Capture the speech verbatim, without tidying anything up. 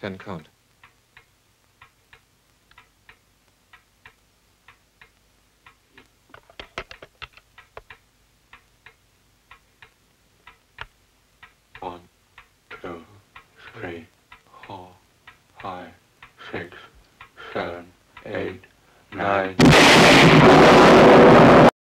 Can count. One, two, three, four, five, six, seven, eight, nine.